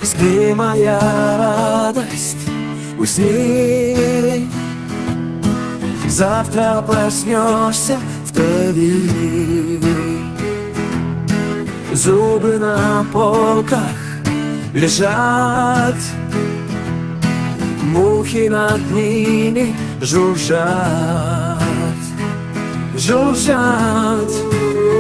Спи, моя радость, усни. Завтра проснешься в крови. Зубы на полках лежат, мухи над ними жужжат, жужжат.